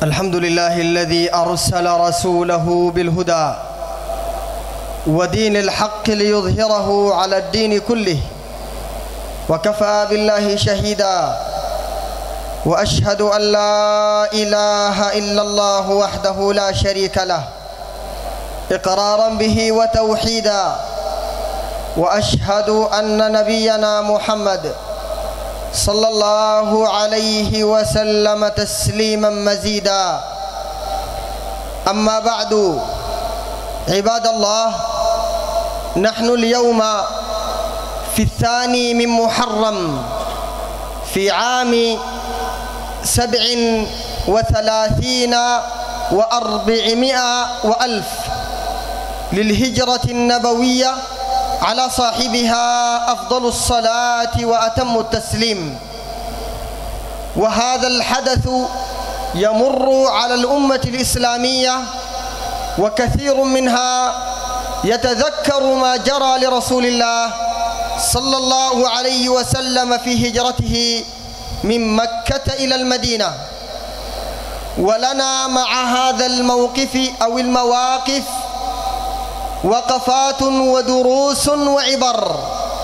الحمد لله الذي أرسل رسوله بالهدى ودين الحق ليظهره على الدين كله، وكفى بالله شهيدا، وأشهد أن لا إله إلا الله وحده لا شريك له إقرارا به وتوحيدا، وأشهد أن نبينا محمد صلى الله عليه وسلم تسليما مزيدا. أما بعد، عباد الله، نحن اليوم في 2 محرم في عام 37 و400 وألف للهجرة النبوية، على صاحبها أفضل الصلاة وأتم التسليم. وهذا الحدث يمر على الأمة الإسلامية، وكثير منها يتذكر ما جرى لرسول الله صلى الله عليه وسلم في هجرته من مكة إلى المدينة. ولنا مع هذا الموقف أو المواقف وقفات ودروس وعبر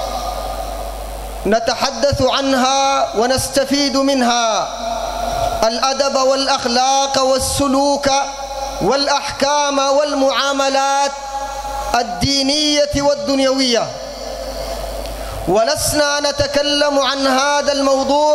نتحدث عنها ونستفيد منها الأدب والأخلاق والسلوك والأحكام والمعاملات الدينية والدنيوية. ولسنا نتكلم عن هذا الموضوع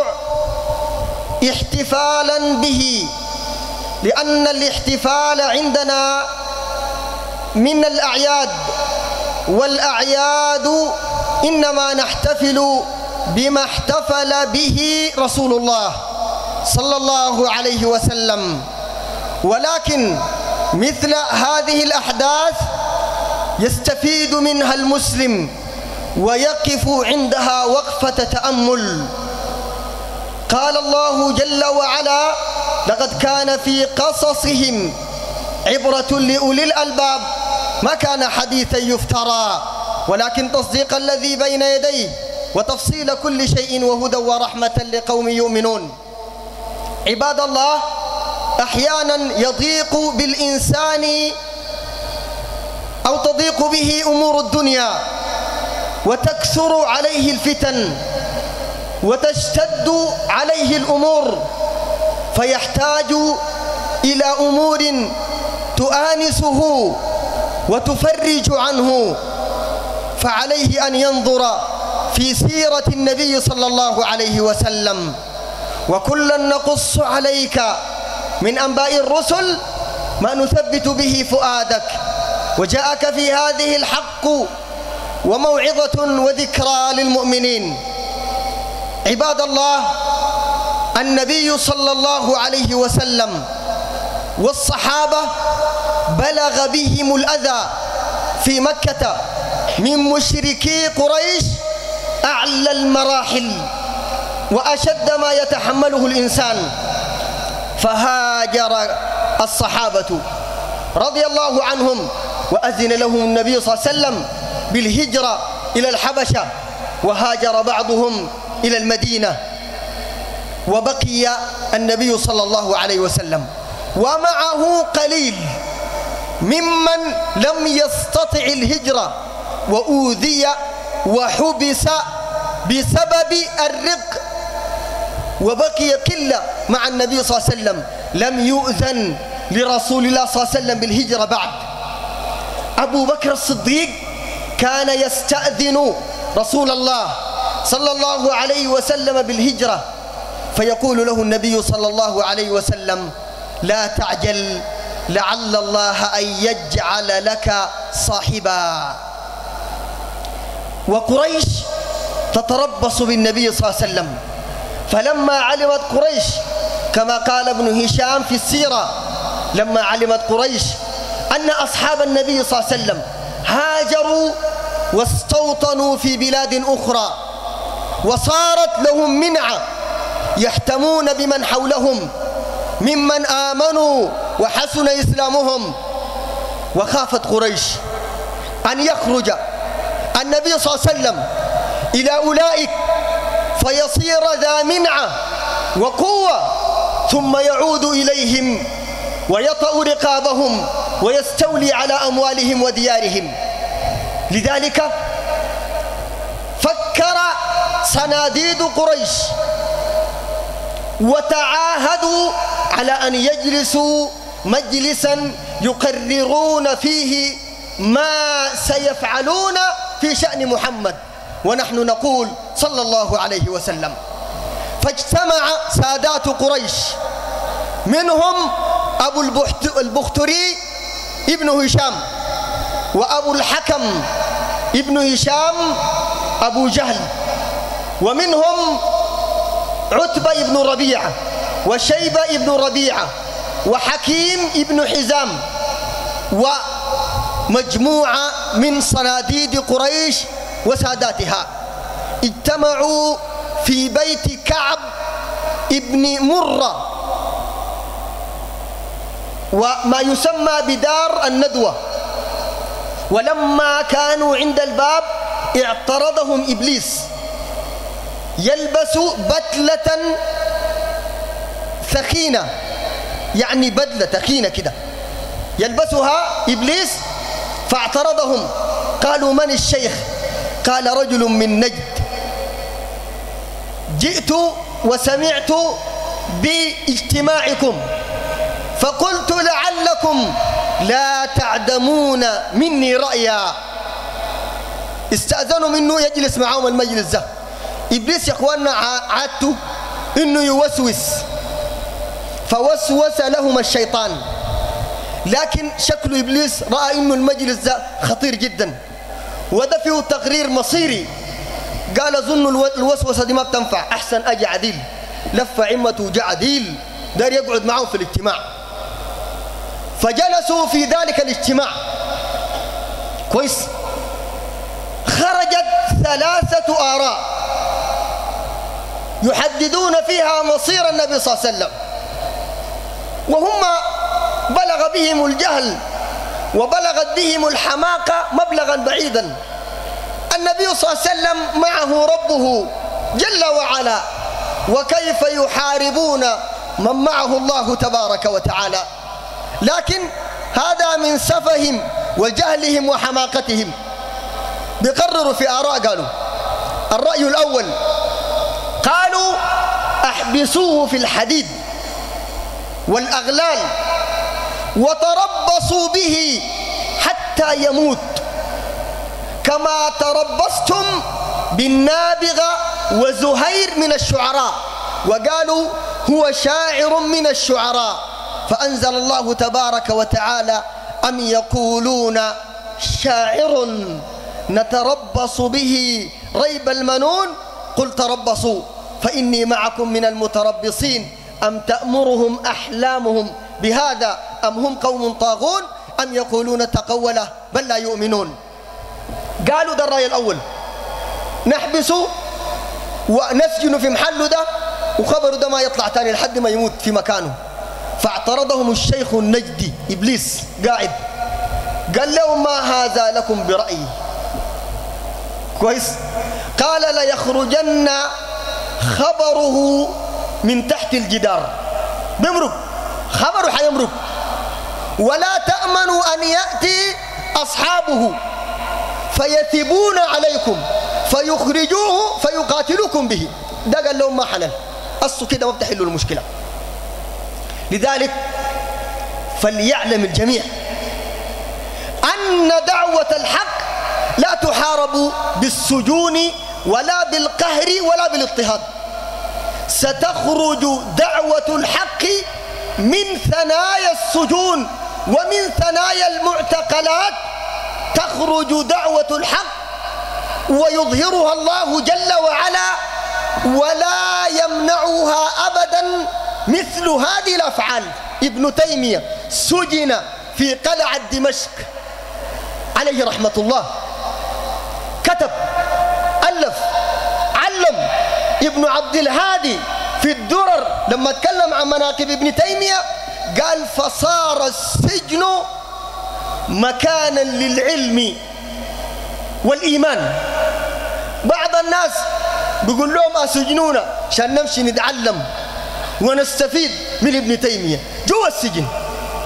احتفالا به، لأن الاحتفال عندنا من الأعياد، والأعياد إنما نحتفل بما احتفل به رسول الله صلى الله عليه وسلم. ولكن مثل هذه الأحداث يستفيد منها المسلم ويقف عندها وقفة تأمل. قال الله جل وعلا: لقد كان في قصصهم عبرة لأولي الألباب ما كان حديثا يفترى، ولكن تصديق الذي بين يديه وتفصيل كل شيء وهدى ورحمة لقوم يؤمنون. عباد الله، أحيانا يضيق بالإنسان أو تضيق به أمور الدنيا، وتكثر عليه الفتن، وتشتد عليه الأمور، فيحتاج إلى أمور تؤانسه وتفرج عنه، فعليه أن ينظر في سيرة النبي صلى الله عليه وسلم. وكلا نقص عليك من أنباء الرسل ما نثبت به فؤادك، وجاءك في هذه الحق وموعظة وذكرى للمؤمنين. عباد الله، النبي صلى الله عليه وسلم والصحابة بلغ بهم الأذى في مكة من مشركي قريش أعلى المراحل وأشد ما يتحمله الإنسان، فهاجر الصحابة رضي الله عنهم، وأذن لهم النبي صلى الله عليه وسلم بالهجرة إلى الحبشة، وهاجر بعضهم إلى المدينة، وبقي النبي صلى الله عليه وسلم ومعه قليل ممن لم يستطع الهجرة وأوذي وحبس بسبب الرق، وبقي قلة مع النبي صلى الله عليه وسلم. لم يؤذن لرسول الله صلى الله عليه وسلم بالهجرة بعد. أبو بكر الصديق كان يستأذن رسول الله صلى الله عليه وسلم بالهجرة، فيقول له النبي صلى الله عليه وسلم: لا تعجل، لعل الله أن يجعل لك صاحبا. وقريش تتربص بالنبي صلى الله عليه وسلم، فلما علمت قريش، كما قال ابن هشام في السيرة، لما علمت قريش أن أصحاب النبي صلى الله عليه وسلم هاجروا واستوطنوا في بلاد أخرى، وصارت لهم منعة يحتمون بمن حولهم ممن آمنوا وحسن إسلامهم، وخافت قريش أن يخرج النبي صلى الله عليه وسلم إلى أولئك فيصير ذا منعة وقوة، ثم يعود إليهم ويطأ رقابهم ويستولي على أموالهم وديارهم. لذلك فكر صناديد قريش وتعاهدوا على أن يجلسوا مجلسا يقررون فيه ما سيفعلون في شأن محمد، ونحن نقول صلى الله عليه وسلم. فاجتمع سادات قريش، منهم أبو البختري ابن هشام، وأبو الحكم ابن هشام أبو جهل، ومنهم عتبة ابن ربيعة وشيبة ابن ربيعة وحكيم ابن حزام، ومجموعة من صناديد قريش وساداتها اجتمعوا في بيت كعب ابن مرة وما يسمى بدار الندوة. ولما كانوا عند الباب اعترضهم إبليس يلبس بتلة ثخينة، يعني بدلة ثخينة كده يلبسها إبليس، فاعترضهم. قالوا من الشيخ؟ قال رجل من نجد، جئت وسمعت باجتماعكم فقلت لعلكم لا تعدمون مني رأيا. استأذنوا منه يجلس معهم المجلس ده. إبليس يا أخواننا عادته إنه يوسوس، فوسوس لهم الشيطان، لكن شكل إبليس رأى إنه المجلس ده خطير جدا، وده فيه تقرير مصيري. قال أظن الوسوسة دي ما بتنفع، أحسن أجي عديل. لف عمته وجاء عديل دار يقعد معهم في الاجتماع، فجلسوا في ذلك الاجتماع كويس. خرجت 3 آراء يحددون فيها مصير النبي صلى الله عليه وسلم، وهم بلغ بهم الجهل وبلغت بهم الحماقة مبلغا بعيدا. النبي صلى الله عليه وسلم معه ربه جل وعلا، وكيف يحاربون من معه الله تبارك وتعالى؟ لكن هذا من سفههم وجهلهم وحماقتهم. بيقرروا في آراء. قالوا الرأي الأول، قالوا احبسوه في الحديد والأغلال وتربصوا به حتى يموت، كما تربصتم بالنابغة وزهير من الشعراء. وقالوا هو شاعر من الشعراء، فأنزل الله تبارك وتعالى أم يقولون شاعر نتربص به ريب المنون قل تربصوا فإني معكم من المتربصين أم تأمرهم أحلامهم بهذا أم هم قوم طاغون أم يقولون تقوله بل لا يؤمنون. قالوا ده الرأي الأول، نحبسه ونسجن في محله ده، وخبره ده ما يطلع تاني لحد ما يموت في مكانه. فاعترضهم الشيخ النجدي إبليس قاعد، قال لهم ما هذا لكم برأيي كويس. قال ليخرجن خبره من تحت الجدار، بيمرق خبره حيمرق، ولا تأمنوا أن يأتي أصحابه فيثبون عليكم فيخرجوه فيقاتلوكم به. ده قال لهم ما حلال، أصوا كده ما بتحلوا المشكلة. لذلك فليعلم الجميع أن دعوة الحق لا تحارب بالسجون ولا بالقهر ولا بالاضطهاد. ستخرج دعوة الحق من ثنايا السجون ومن ثنايا المعتقلات، تخرج دعوة الحق ويظهرها الله جل وعلا، ولا يمنعها أبدا مثل هذه الأفعال. ابن تيمية سجن في قلعة دمشق عليه رحمة الله، كتب ألف علم. ابن عبد الهادي في الدرر لما تكلم عن مناقب ابن تيمية قال فصار السجن مكانا للعلم والإيمان. بعض الناس بيقول لهم أسجنونا عشان نمشي نتعلم ونستفيد من ابن تيمية جوا السجن.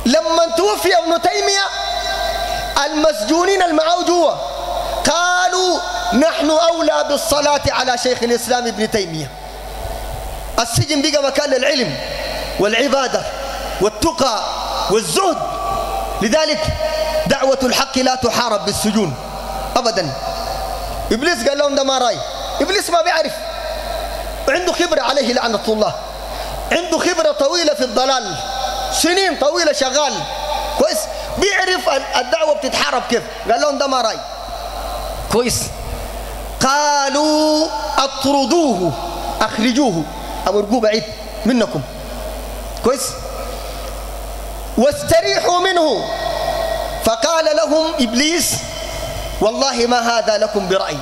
لما توفي ابن تيمية المسجونين المعاو جوا قالوا نحن أولى بالصلاة على شيخ الإسلام ابن تيمية. السجن بقى مكان للعلم والعبادة والتقى والزهد، لذلك دعوة الحق لا تحارب بالسجون أبدا. إبليس قال لهم ده ما رأي، إبليس ما بيعرف، عنده خبرة عليه لعنة الله، عنده خبرة طويلة في الضلال، سنين طويلة شغال كويس، بيعرف الدعوة بتتحارب كيف. قال لهم ده ما رأي كويس. قالوا اطردوه اخرجوه، امرقوه بعيد منكم كويس، واستريحوا منه. فقال لهم ابليس والله ما هذا لكم برأي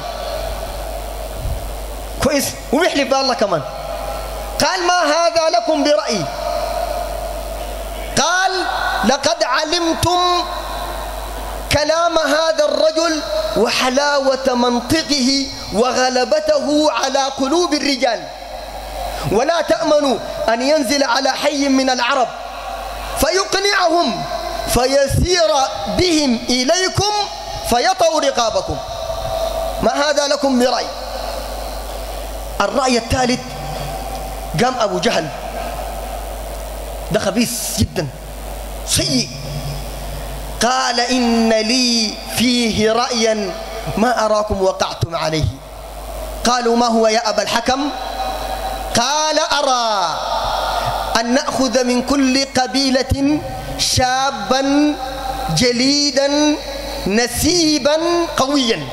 كويس، وبيحلف بالله كمان، قال ما هذا لكم برأي. قال لقد علمتم كلام هذا الرجل وحلاوة منطقه وغلبته على قلوب الرجال، ولا تأمنوا أن ينزل على حي من العرب فيقنعهم فيسير بهم إليكم فيطأوا رقابكم. ما هذا لكم برأي. الرأي الثالث قام أبو جهل، ده خبيث جدا سيء، قال إن لي فيه رأيا ما أراكم وقعتم عليه. قالوا ما هو يا أبا الحكم؟ قال أرى أن نأخذ من كل قبيلة شابا جليدا نسيبا قويا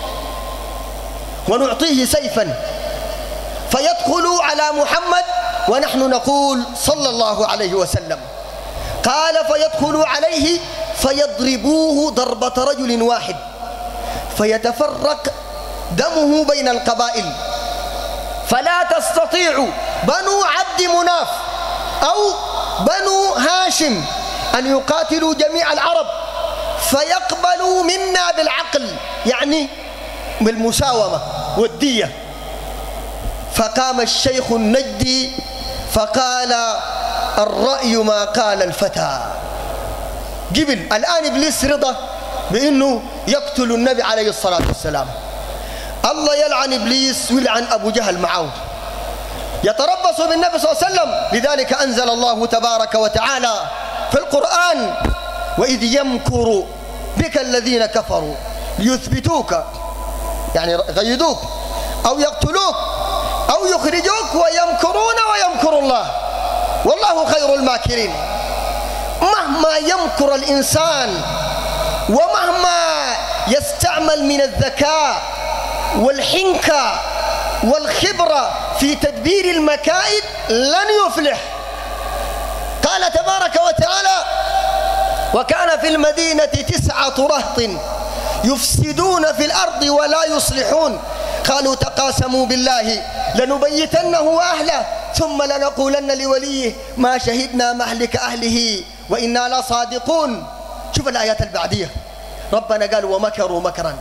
ونعطيه سيفا فيدخل على محمد ونحن نقول صلى الله عليه وسلم. قال فيدخل عليه فيضربوه ضربة رجل واحد فيتفرق دمه بين القبائل، فلا تستطيع بنو عبد مناف أو بنو هاشم أن يقاتلوا جميع العرب فيقبلوا منا بالعقل، يعني بالمساومة والدية. فقام الشيخ النجدي فقال الرأي ما قال الفتى. قبل الآن إبليس رضى بأنه يقتل النبي عليه الصلاة والسلام. الله يلعن إبليس ويلعن أبو جهل معه، يتربص بالنبي صلى الله عليه وسلم. لذلك أنزل الله تبارك وتعالى في القرآن وإذ يمكر بك الذين كفروا ليثبتوك، يعني يغيدوك أو يقتلوك أو يخرجوك ويمكرون ويمكر الله والله خير الماكرين. مهما يمكر الإنسان ومهما يستعمل من الذكاء والحنكة والخبرة في تدبير المكائد لن يفلح. قال تبارك وتعالى وكان في المدينة 9 رهط يفسدون في الأرض ولا يصلحون قالوا تقاسموا بالله لنبيتنه وأهله ثم لنقولن لوليه ما شهدنا مهلك أهله وإنا لصادقون. شوف الآيات البعدية، ربنا قال ومكروا مكرا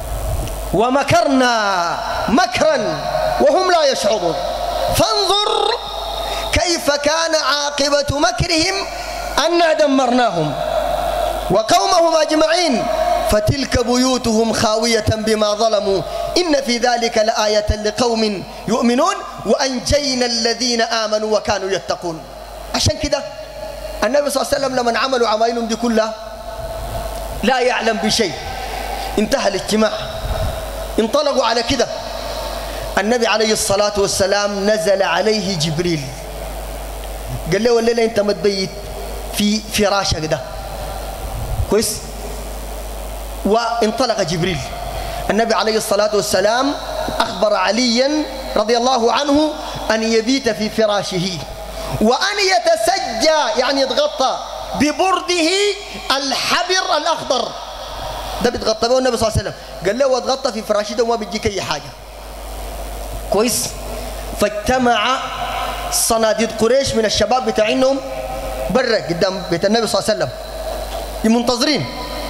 ومكرنا مكرا وهم لا يشعرون فانظر كيف كان عاقبة مكرهم أنا دمرناهم وقومهم أجمعين فتلك بيوتهم خاوية بما ظلموا إن في ذلك لآية لقوم يؤمنون وأنجينا الذين آمنوا وكانوا يتقون. عشان كده النبي صلى الله عليه وسلم لما عملوا عمايلهم دي كلها لا يعلم بشيء، انتهى الاجتماع، انطلقوا على كده. النبي عليه الصلاة والسلام نزل عليه جبريل قال له والليلة انت متبيت في فراشك ده كويس. وانطلق جبريل. النبي عليه الصلاة والسلام أخبر عليا رضي الله عنه أن يبيت في فراشه وأن يتسجى يعني يتغطى ببرده الحبر الأخضر، ده بيتغطى به النبي صلى الله عليه وسلم. قال له واتغطى في فراشي ده وما بيجيك أي حاجة كويس. فاجتمع صناديد قريش من الشباب بتاعينهم برا قدام بيت النبي صلى الله عليه وسلم منتظرين.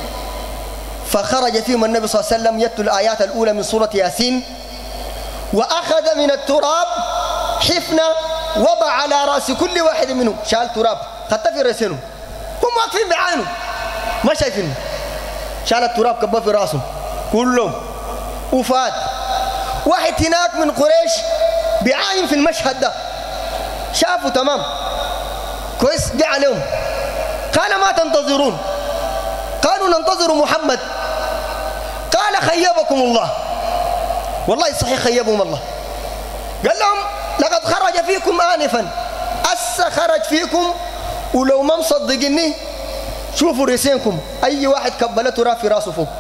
فخرج فيهم النبي صلى الله عليه وسلم يتلو الآيات الأولى من سورة ياسين وأخذ من التراب حفنة وضع على رأس كل واحد منهم، شال تراب خدت في رأسهم هم واقفين بعينه ما شايفينه، شال التراب كبه في راسهم كلهم وفات. واحد هناك من قريش بعاين في المشهد ده، شافوا تمام كويس، جاء عليهم قال ما تنتظرون؟ قالوا ننتظر محمد. قال خيبكم الله، والله صحيح خيبهم الله. قال لهم لقد خرج فيكم آنفا، خرج فيكم، ولو ما مصدقني شوفوا ريسينكم أي واحد كبلته تراب في راسه فوق.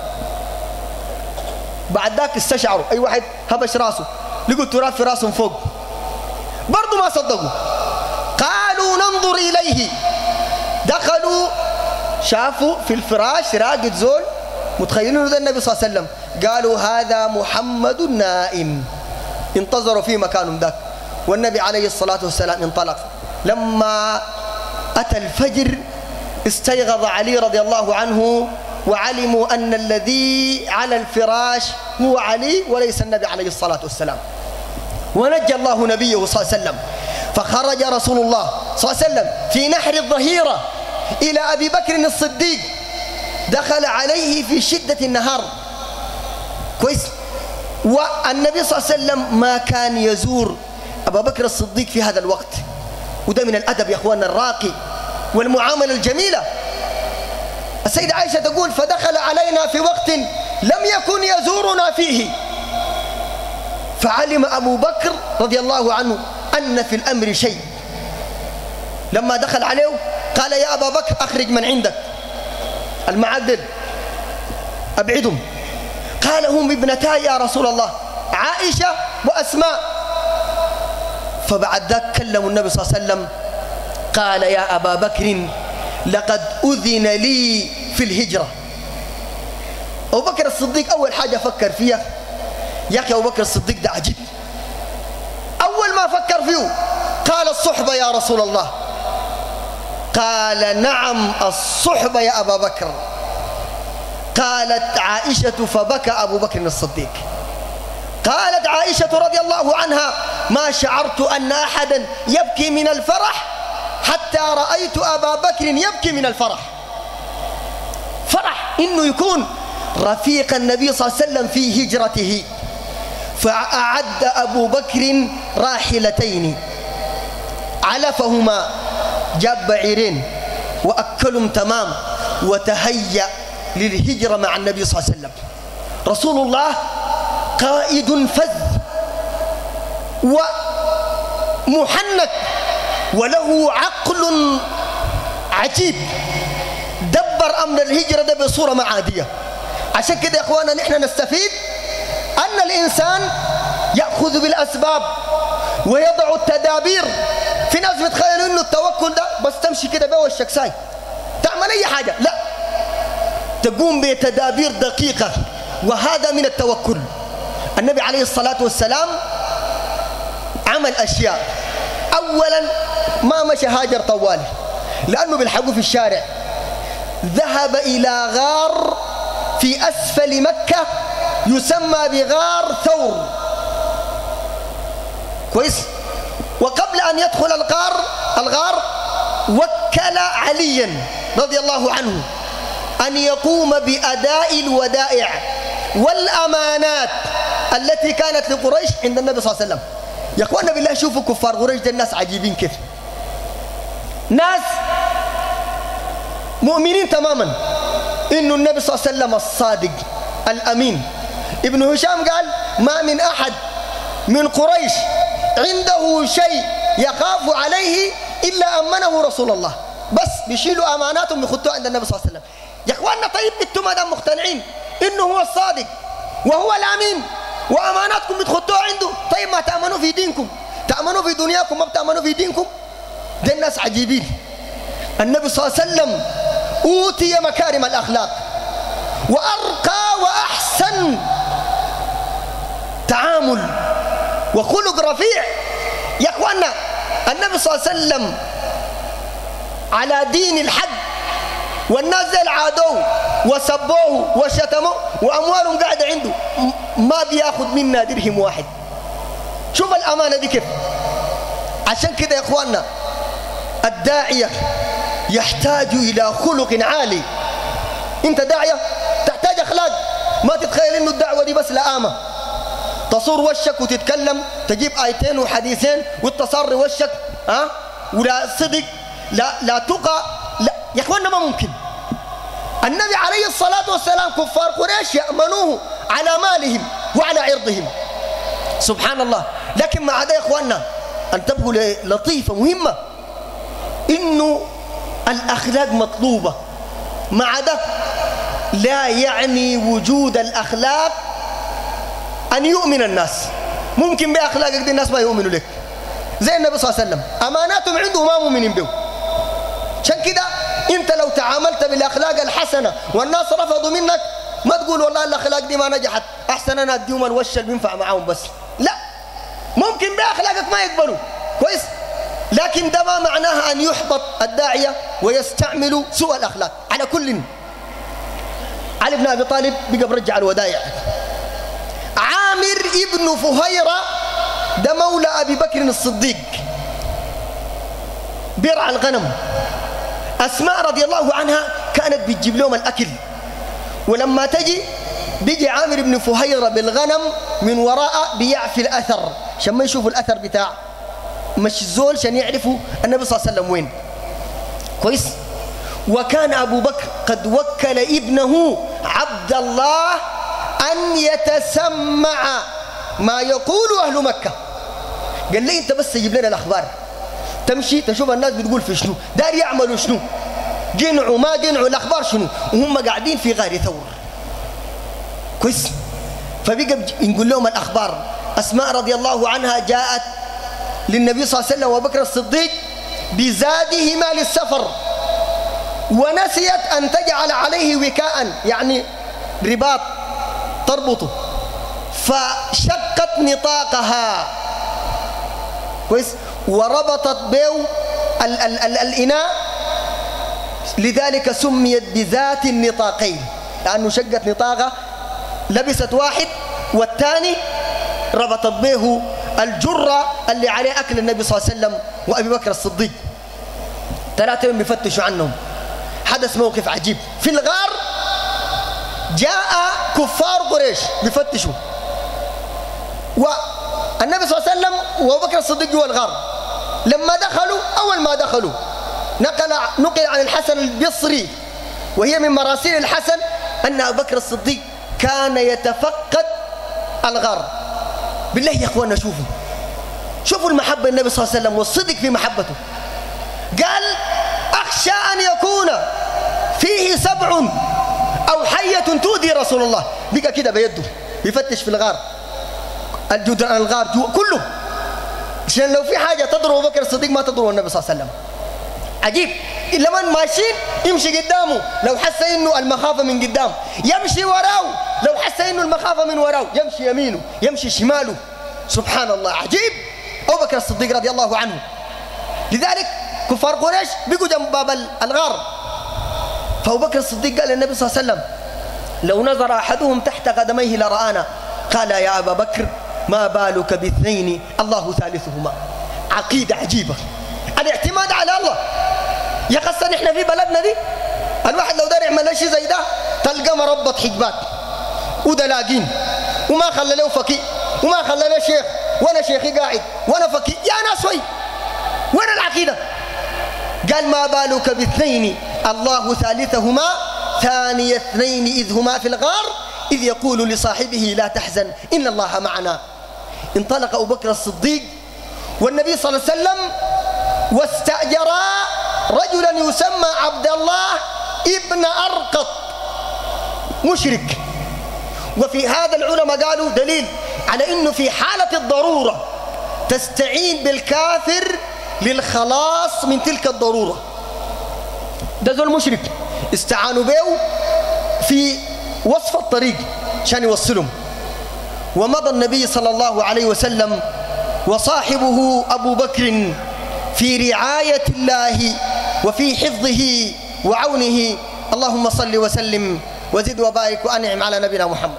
بعد ذاك استشعروا أي واحد هبش راسه لقوا التراب في راسهم فوق، برضو ما صدقوا. قالوا ننظر إليه، دخلوا شافوا في الفراش راقد زول متخيلين ذا النبي صلى الله عليه وسلم. قالوا هذا محمد نائم. انتظروا في مكانهم ذاك، والنبي عليه الصلاة والسلام انطلق. لما أتى الفجر استيقظ علي رضي الله عنه وعلموا أن الذي على الفراش هو علي وليس النبي عليه الصلاة والسلام، ونجى الله نبيه صلى الله عليه وسلم. فخرج رسول الله صلى الله عليه وسلم في نحر الظهيرة إلى أبي بكر الصديق، دخل عليه في شدة النهار كويس. والنبي صلى الله عليه وسلم ما كان يزور أبا بكر الصديق في هذا الوقت، وده من الأدب يا أخواننا الراقي والمعاملة الجميلة. السيدة عائشة تقول فدخل علينا في وقت لم يكن يزورنا فيه، فعلم أبو بكر رضي الله عنه أن في الأمر شيء. لما دخل عليه قال يا أبا بكر أخرج من عندك المعدل أبعدهم. قال هم ابنتاي يا رسول الله، عائشة وأسماء. فبعد ذلك كلموا النبي صلى الله عليه وسلم قال يا أبا بكر لقد أذن لي في الهجرة. أبو بكر الصديق أول حاجة فكر فيها، يا أخي أبو بكر الصديق ده عجيب، أول ما فكر فيه قال الصحبة يا رسول الله. قال نعم الصحبة يا أبا بكر. قالت عائشة فبكى أبو بكر الصديق. قالت عائشة رضي الله عنها ما شعرت أن أحدا يبكي من الفرح حتى رأيت أبا بكر يبكي من الفرح. فرح إنه يكون رفيق النبي صلى الله عليه وسلم في هجرته. فأعد أبو بكر راحلتين علفهما، جاب بعيرين وأكلهم تمام، وتهيأ للهجرة مع النبي صلى الله عليه وسلم. رسول الله قائد فذ ومحنك وله عقل عجيب، دبر أمر الهجرة ده بصورة ما عادية. عشان كده يا إخوانا نحن نستفيد أن الإنسان يأخذ بالأسباب ويضع التدابير. في ناس بتخيلوا إنه التوكل ده بس تمشي كده بوشك ساي تعمل أي حاجة، لا، تقوم بتدابير دقيقة، وهذا من التوكل. النبي عليه الصلاة والسلام عمل أشياء. أولا ما مشى هاجر طوالي لأنه بيلحقوا في الشارع، ذهب إلى غار في أسفل مكة يسمى بغار ثور كويس. وقبل أن يدخل الغار وكل عليا رضي الله عنه أن يقوم بأداء الودائع والأمانات التي كانت لقريش عند النبي صلى الله عليه وسلم. يا أخوانا بالله شوفوا كفار قريش ده الناس عجيبين كيف، ناس مؤمنين تماما إنه النبي صلى الله عليه وسلم الصادق الأمين. ابن هشام قال ما من أحد من قريش عنده شيء يخاف عليه إلا أمنه رسول الله، بس بيشيلوا أماناتهم يخطوها عند النبي صلى الله عليه وسلم. يا أخوانا طيب انتم ما دام مقتنعين إنه هو الصادق وهو الأمين وأماناتكم بتخطوها عنده، طيب ما تأمنوا في دينكم، تأمنوا في دنياكم، ما بتأمنوا في دينكم. ده الناس عجيبين. النبي صلى الله عليه وسلم أوتي مكارم الأخلاق وأرقى وأحسن تعامل وخلق رفيع. يا أخوانا النبي صلى الله عليه وسلم على دين الحق، والناس زي العادو وسبوه وشتموه وأموالهم قاعدة عنده، ما بياخذ منا درهم واحد. شوف الأمانة دي كيف. عشان كده يا أخوانا الداعية يحتاج إلى خلق عالي. أنت داعية تحتاج أخلاق. ما تتخيل إنه الدعوة دي بس لآمة تصور وشك وتتكلم تجيب آيتين وحديثين وتصر وشك ولا صدق لا تقى. لا يا إخواننا ما ممكن. النبي عليه الصلاة والسلام كفار قريش يأمنوه على مالهم وعلى عرضهم سبحان الله. لكن مع ده يا إخواننا انتبهوا لطيفة مهمة إنه الأخلاق مطلوبة. مع ده لا يعني وجود الأخلاق أن يؤمن الناس. ممكن بأخلاقك دي الناس ما يؤمنوا لك. زي النبي صلى الله عليه وسلم أماناتهم عنده ما مؤمنين به. عشان كده أنت لو تعاملت بالأخلاق الحسنة والناس رفضوا منك ما تقول والله الأخلاق دي ما نجحت أحسن أنا أديهم الوش اللي بينفع معاهم بس. لا ممكن بأخلاقك ما يقبلوا كويس. لكن ده ما معناها أن يحبط الداعية ويستعمل سوء الأخلاق. على كل علي بن أبي طالب بقى برجع الودايع. عامر ابن فهيرة ده مولى أبي بكر الصديق بيرعى الغنم. أسماء رضي الله عنها كانت بتجيب لهم الأكل. ولما تجي بيجي عامر بن فهيرة بالغنم من وراء بيعفي الأثر عشان ما يشوفوا الأثر بتاع مش الزول عشان يعرفوا النبي صلى الله عليه وسلم وين كويس. وكان أبو بكر قد وكل ابنه عبد الله أن يتسمع ما يقول أهل مكة. قال لي أنت بس تجيب لنا الأخبار تمشي تشوف الناس بتقول في شنو دار يعملوا شنو جنعوا ما جنعوا الأخبار شنو وهم قاعدين في غار ثور كويس. فبقى نقول لهم الأخبار. أسماء رضي الله عنها جاءت للنبي صلى الله عليه وسلم وأبو بكر الصديق بزادهما للسفر ونسيت أن تجعل عليه وكاء يعني رباط تربطه فشقت نطاقها كويس وربطت به الإناء لذلك سميت بذات النطاقين لأنه شقت نطاقها لبست واحد والثاني ربطت به الجرة اللي عليه أكل النبي صلى الله عليه وسلم وأبي بكر الصديق. 3 يوم بيفتشوا عنهم. حدث موقف عجيب في الغار. جاء كفار قريش بيفتشوا والنبي صلى الله عليه وسلم وأبو بكر الصديق جوا الغار. لما دخلوا أول ما دخلوا نقل عن الحسن البصري وهي من مراسيل الحسن أن أبو بكر الصديق كان يتفقد الغار. بالله يا أخوانا شوفوا المحبة النبي صلى الله عليه وسلم والصدق في محبته. قال أخشى أن يكون فيه 7 أو حية تؤذي رسول الله. بقى كده بيده بيفتش في الغار الجدران الغار كله عشان لو في حاجة تضرب أبو بكر الصديق ما تضرب النبي صلى الله عليه وسلم. عجيب إلا من ماشيين يمشي قدامه لو حس إنه المخافة من قدام يمشي وراه لو حس إنه المخافة من وراه يمشي يمينه يمشي شماله. سبحان الله عجيب أبو بكر الصديق رضي الله عنه. لذلك كفار قريش بيقوا جنب باب الغار. فأبو بكر الصديق قال للنبي صلى الله عليه وسلم لو نظر أحدهم تحت قدميه لرآنا. قال يا أبا بكر ما بالك باثنين الله ثالثهما. عقيدة عجيبة الاعتماد على الله. يا قصة نحن في بلدنا دي الواحد لو دار يعمل شيء زي ده تلقى مربط حجبات ودلاقين وما خلى له فقيه وما خلى له شيخ وانا شيخي قاعد وانا فقيه يا ناس وين العقيدة. قال ما بالك باثنين الله ثالثهما ثاني 2 إذ هما في الغار إذ يقول لصاحبه لا تحزن إن الله معنا. انطلق أبو بكر الصديق والنبي صلى الله عليه وسلم واستأجرا رجلا يسمى عبد الله ابن أرقط مشرك. وفي هذا العلماء قالوا دليل على إنه في حالة الضرورة تستعين بالكافر للخلاص من تلك الضرورة. ده ذو المشرك استعانوا به في وصف الطريق عشان يوصلهم. ومضى النبي صلى الله عليه وسلم وصاحبه أبو بكر في رعاية الله وفي حفظه وعونه. اللهم صل وسلم وزد وبارك وأنعم على نبينا محمد.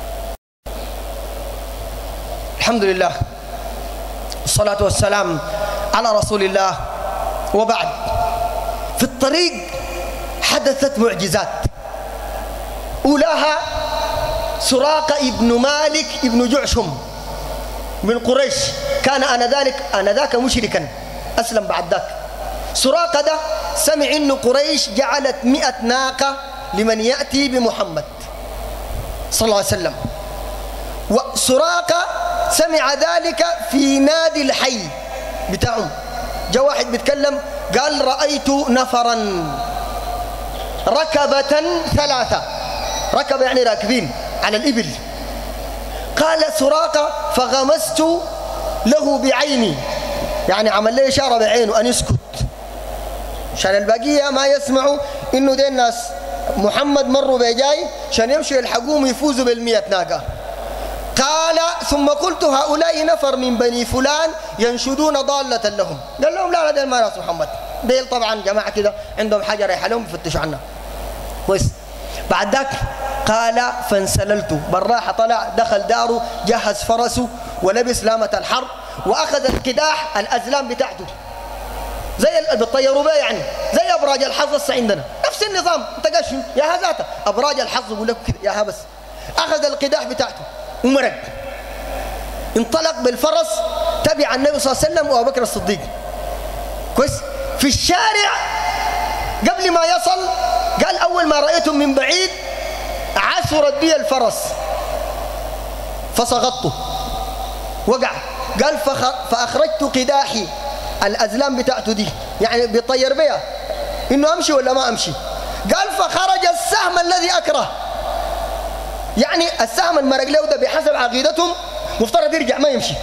الحمد لله والصلاة والسلام على رسول الله. وبعد، في الطريق حدثت معجزات، أولاها سراقة ابن مالك ابن جعشم من قريش، كان آنذاك مشركا، أسلم بعد ذاك. سراقة ده سمع إن قريش جعلت 100 ناقة لمن يأتي بمحمد صلى الله عليه وسلم. وسراقة سمع ذلك في نادي الحي بتاعهم. جاء واحد بيتكلم قال رأيت نفرا ركبة 3، ركب يعني راكبين على الإبل. قال سراقة فغمست له بعيني، يعني عمل لي إشارة بعينه أن يسكت عشان البقية ما يسمعوا إنه دي الناس محمد مروا بجاي عشان يمشوا يلحقوهم يفوزوا بال100 ناقة. قال ثم قلت هؤلاء نفر من بني فلان ينشدون ضالة لهم. قال لهم لا ديل ما ناس محمد، ديل طبعا جماعة كده عندهم حاجة رايحة لهم يفتشوا عنها كويس. بعد ذاك قال فانسللت بالراحة، طلع دخل داره، جهز فرسه ولبس لامة الحرب وأخذ القداح الأزلام بتاعته زي بالطيروا بيه، يعني زي أبراج الحظ عندنا نفس النظام. انت قاش يا هذاته أبراج الحظ يقول لك كده يا بس. أخذ القداح بتاعته ومرق، انطلق بالفرس تبع النبي صلى الله عليه وسلم وأبو بكر الصديق كويس. في الشارع قبل ما يصل قال أول ما رأيتم من بعيد عثرت بي الفرس فسقطت وقع. قال فأخرجت قداحي الأزلام بتاعته دي، يعني بيطير بيها إنه أمشي ولا ما أمشي. قال فخرج السهم الذي أكره، يعني السهم المرق له ده بحسب عقيدتهم مفترض يرجع ما يمشي.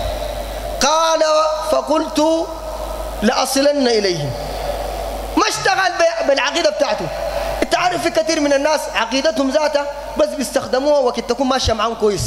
قال فقلت لأصلن إليهم، ما اشتغل بالعقيدة بتاعته. انت عارف في كثير من الناس عقيدتهم ذاتها بس بيستخدموها وقت تكون ماشية معهم كويس.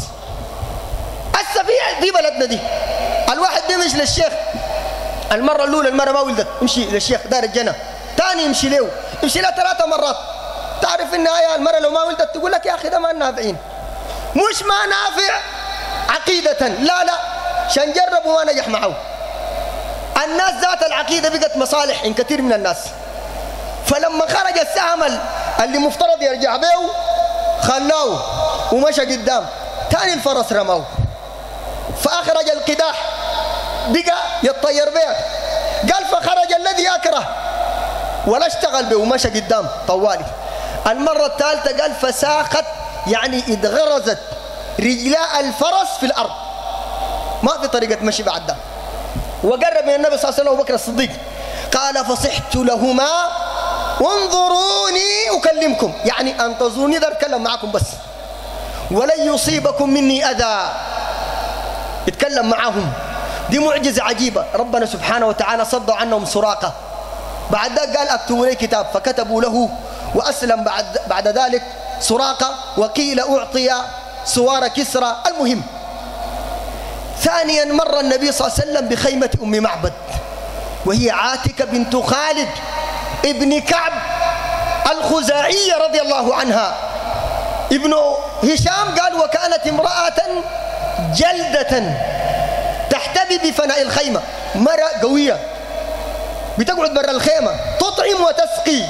هسه في بلدنا دي الواحد بيمشي للشيخ المرة الأولى، المرة ما ولدت يمشي للشيخ دار الجنة، ثاني يمشي له، يمشي له 3 مرات. تعرف النهاية المرة لو ما ولدت تقول لك يا أخي ده ما نافعين، مش ما نافع عقيدة، لا عشان جرب وما نجح معه. الناس ذات العقيدة بقت مصالح إن كثير من الناس. فلما خرج السهم اللي مفترض يرجع به خلاه ومشى قدام، ثاني الفرس رماه فأخرج القداح بقى يتطير به. قال فخرج الذي أكره ولا اشتغل به ومشى قدام طوالي. المرة الثالثة قال فساقت، يعني اتغرزت رجلاء الفرس في الأرض، ما في طريقة مشي بعد ده. وقرب من النبي صلى الله عليه وسلم أبو بكر الصديق قال فصحت لهما انظروني أكلمكم، يعني انتظروني ده أتكلم معكم بس، ولن يصيبكم مني أذى. يتكلم معهم. دي معجزة عجيبة، ربنا سبحانه وتعالى صدوا عنهم سراقة. بعد ذلك قال اكتبوا لي كتاب، فكتبوا له وأسلم بعد ذلك سراقة، وقيل أعطي سوار كسرى. المهم ثانيا مر النبي صلى الله عليه وسلم بخيمة أم معبد وهي عاتكة بنت خالد ابن كعب الخزاعية رضي الله عنها. ابن هشام قال وكانت امرأة جلدة تحتبي بفناء الخيمة، مرأة قوية بتقعد برا الخيمة تطعم وتسقي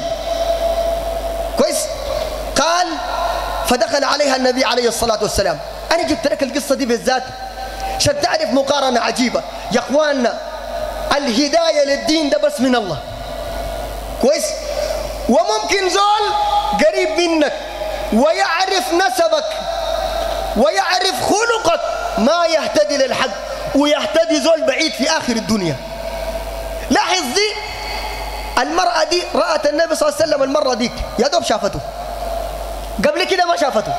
كويس. قال فدخل عليها النبي عليه الصلاة والسلام. أنا جبت لك القصة دي بالذات عشان تعرف مقارنة عجيبة يا أخواننا. الهداية للدين ده بس من الله كويس. وممكن زول قريب منك ويعرف نسبك ويعرف خلقك ما يهتدي للحق، ويهتدي زول بعيد في آخر الدنيا. لاحظ دي المرأة دي رأت النبي صلى الله عليه وسلم المرة ديك يا دوب شافته، قبل كده ما شافته.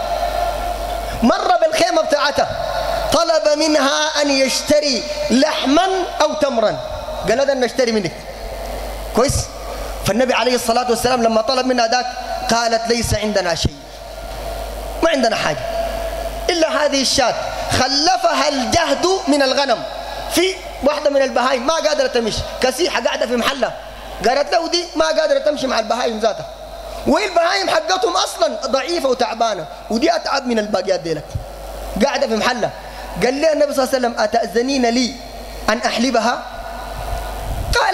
مر بالخيمة بتاعتها طلب منها أن يشتري لحما أو تمرا، قال هذا نشتري منك كويس. فالنبي عليه الصلاة والسلام لما طلب منها ذاك قالت ليس عندنا شيء، ما عندنا حاجة إلا هذه الشاة خلفها الجهد من الغنم. في واحدة من البهايم ما قادرة تمشي، كسيحة قاعدة في محلها، قالت له دي ما قادرة تمشي مع البهايم ذاتها، وهي البهايم حقتهم أصلا ضعيفة وتعبانة، ودي أتعب من الباقيات ديلك قاعدة في محلها. قال لي النبي صلى الله عليه وسلم أتأذنين لي أن أحلبها؟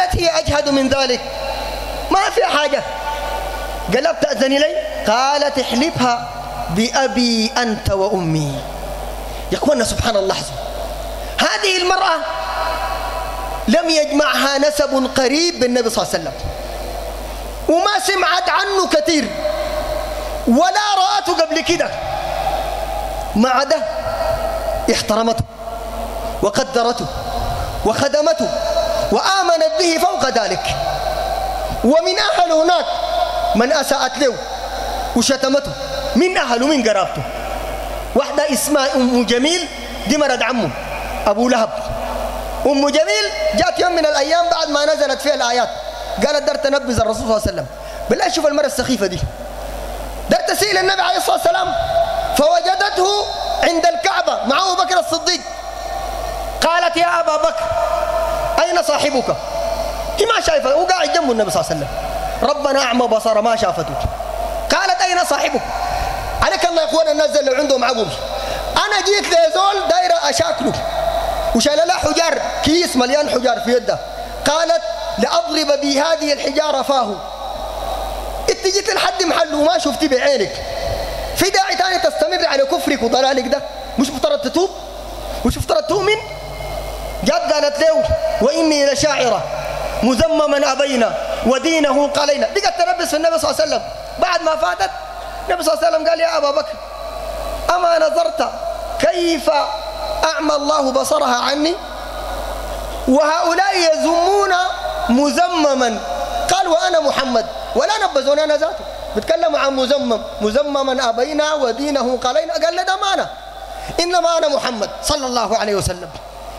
قالت هي أجهد من ذلك، ما في حاجة. قال تأذني لي؟ قالت احلفها بأبي أنت وأمي. يا أخوانا سبحان الله، هذه المرأة لم يجمعها نسب قريب بالنبي صلى الله عليه وسلم، وما سمعت عنه كثير ولا رأته قبل كده، مع ده احترمته وقدرته وخدمته وآمنت به فوق ذلك. ومن أهل هناك من أساءت له وشتمته، من أهله من قرابته. واحدة اسمها أم جميل، دي مرد عمه أبو لهب. أم جميل جات يوم من الأيام بعد ما نزلت فيها الآيات، قالت دار تنبذ الرسول صلى الله عليه وسلم. بالله شوف المرأة السخيفة دي، دار تسيل النبي عليه الصلاة والسلام، فوجدته عند الكعبة مع أبو بكر الصديق. قالت يا أبا بكر أين صاحبك؟ هي ما شايفه، وقاعد جنب النبي صلى الله عليه وسلم، ربنا أعمى بصر ما شافته. قالت أين صاحبك؟ عليك الله يا اخوان، الناس اللي عندهم عقل. انا جيت لزول دايره اشاكله وشال له حجار، كيس مليان حجار في يده. قالت لاضرب بهذه الحجاره فاه. انت جيت لحد محل وما شفتي بعينك، في داعي ثاني تستمر على كفرك وضلالك ده؟ مش مفترض تتوب؟ مش مفترض تؤمن؟ جت قالت له واني لشاعره مذمما ابينا ودينه قلينا. دي قد تلبس في النبي صلى الله عليه وسلم. بعد ما فاتت النبي صلى الله عليه وسلم قال يا أبا بكر أما نظرت كيف أعمى الله بصرها عني وهؤلاء يذمون مذمما؟ قال وأنا محمد ولا نبذون أنا ذاته، بتكلموا عن مذمما أبينا ودينه قلينا. قال لا ده ما أنا، إنما أنا محمد صلى الله عليه وسلم.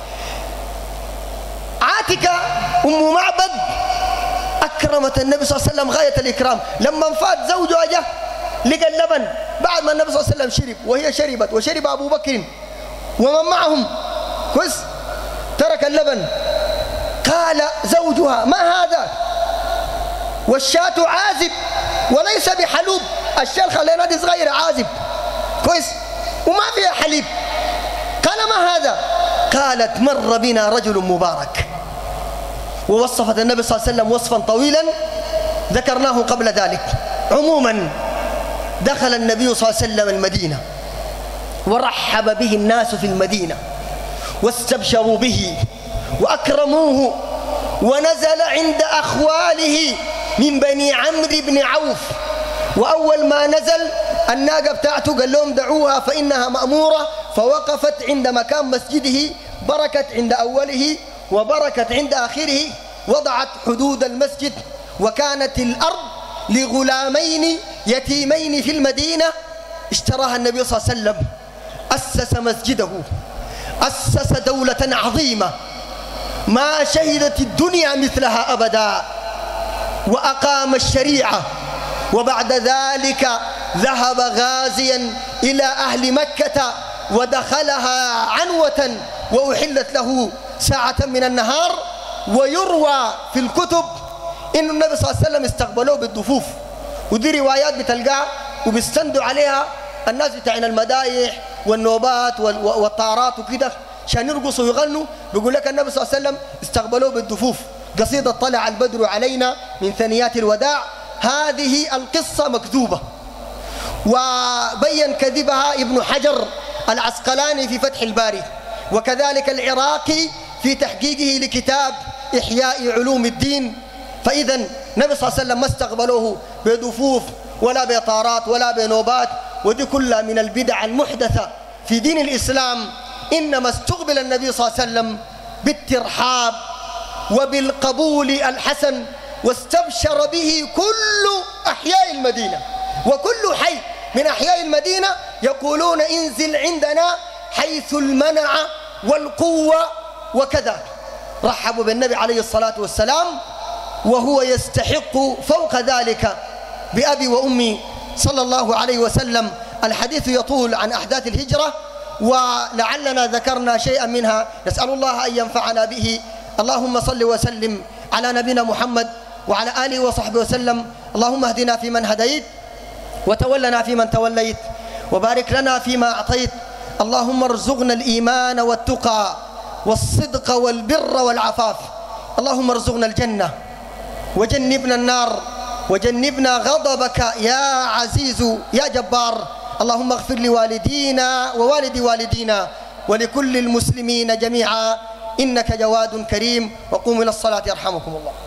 عاتكة أم معبد أكرمت النبي صلى الله عليه وسلم غاية الإكرام. لما فات زوجها جه لقى اللبن بعد ما النبي صلى الله عليه وسلم شرب، وهي شربت وشرب أبو بكر ومن معهم كويس، ترك اللبن. قال زوجها ما هذا؟ والشاة عازب وليس بحلوب، الشاة خلينا دي صغيرة عازب كويس وما فيها حليب. قال ما هذا؟ قالت مر بنا رجل مبارك. ووصفت النبي صلى الله عليه وسلم وصفا طويلا ذكرناه قبل ذلك. عموما دخل النبي صلى الله عليه وسلم المدينة ورحب به الناس في المدينة واستبشروا به وأكرموه، ونزل عند أخواله من بني عمرو بن عوف. وأول ما نزل الناقة بتاعته قال لهم دعوها فإنها مأمورة، فوقفت عند مكان مسجده، بركت عند أوله وبركت عند آخره، وضعت حدود المسجد. وكانت الأرض لغلامين يتيمين في المدينة اشتراها النبي صلى الله عليه وسلم. أسس مسجده، أسس دولة عظيمة ما شهدت الدنيا مثلها أبدا، وأقام الشريعة. وبعد ذلك ذهب غازيا إلى أهل مكة ودخلها عنوة وأحلت له ساعة من النهار. ويروى في الكتب إن النبي صلى الله عليه وسلم استقبلوه بالضفوف، ودي روايات بتلقاها وبيستندوا عليها الناس بتاعين المدايح والنوبات والطارات وكده عشان يرقصوا ويغنوا. بيقول لك النبي صلى الله عليه وسلم استقبلوه بالضفوف. قصيدة طلع البدر علينا من ثنيات الوداع، هذه القصة مكذوبة، وبين كذبها ابن حجر العسقلاني في فتح الباري، وكذلك العراقي في تحقيقه لكتاب إحياء علوم الدين. فإذا النبي صلى الله عليه وسلم ما استقبلوه بضفوف ولا بطارات ولا بنوبات، ودي كلها من البدع المحدثة في دين الإسلام. إنما استقبل النبي صلى الله عليه وسلم بالترحاب وبالقبول الحسن، واستبشر به كل أحياء المدينة، وكل حي من أحياء المدينة يقولون انزل عندنا حيث المنع والقوة وكذا. رحبوا بالنبي عليه الصلاة والسلام، وهو يستحق فوق ذلك بأبي وأمي صلى الله عليه وسلم. الحديث يطول عن أحداث الهجرة ولعلنا ذكرنا شيئا منها، نسأل الله أن ينفعنا به. اللهم صل وسلم على نبينا محمد وعلى آله وصحبه وسلم. اللهم اهدنا فيمن هديت وتولنا فيمن توليت وبارك لنا فيما أعطيت. اللهم ارزقنا الإيمان والتقى والصدق والبر والعفاف، اللهم ارزقنا الجنة وجنبنا النار وجنبنا غضبك يا عزيز يا جبار. اللهم اغفر لوالدينا ووالد والدينا ولكل المسلمين جميعا إنك جواد كريم. وقوموا إلى الصلاة يرحمكم الله.